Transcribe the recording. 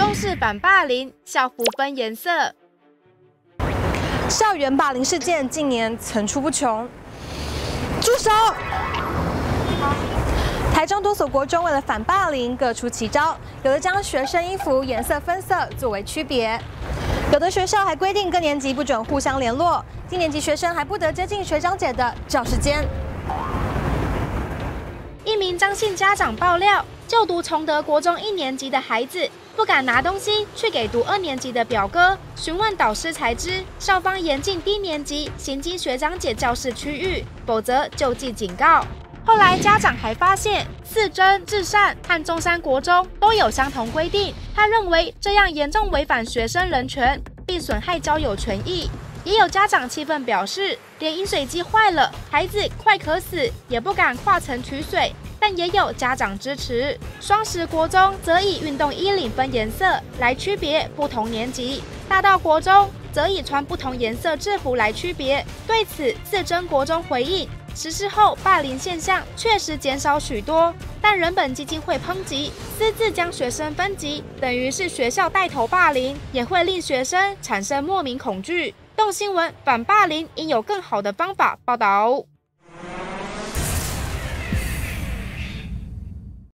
重视反霸凌，校服分颜色。 校园霸凌事件近年层出不穷。住手！台中多所国中为了反霸凌，各出奇招，有的将学生衣服颜色分色作为区别，有的学校还规定各年级不准互相联络，低年级学生还不得接近学长姐的教室间。 一名张姓家长爆料，就读崇德国中1年级的孩子不敢拿东西去给读2年级的表哥，询问导师才知，校方严禁低年级行经学长姐教室区域，否则就记警告。后来家长还发现，四珍、至善和中山国中都有相同规定，他认为这样严重违反学生人权，并损害交友权益。也有家长气愤表示，连饮水机坏了，孩子快渴死也不敢跨层取水，但也有家长支持。双十国中则以运动衣领分颜色来区别不同年级，大道国中则以穿不同颜色制服来区别。对此，四珍国中回应，实施后霸凌现象确实减少许多，但人本基金会抨击私自将学生分级，等于是学校带头霸凌，也会令学生产生莫名恐惧。动新闻反霸凌应有更好的方法报道。